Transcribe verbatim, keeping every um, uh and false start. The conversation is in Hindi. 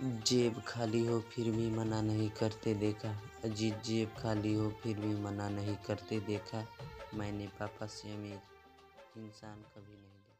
जेब खाली हो फिर भी मना नहीं करते देखा। अजीत जेब खाली हो फिर भी मना नहीं करते देखा। मैंने पापा से अमीर इंसान कभी नहीं देखा।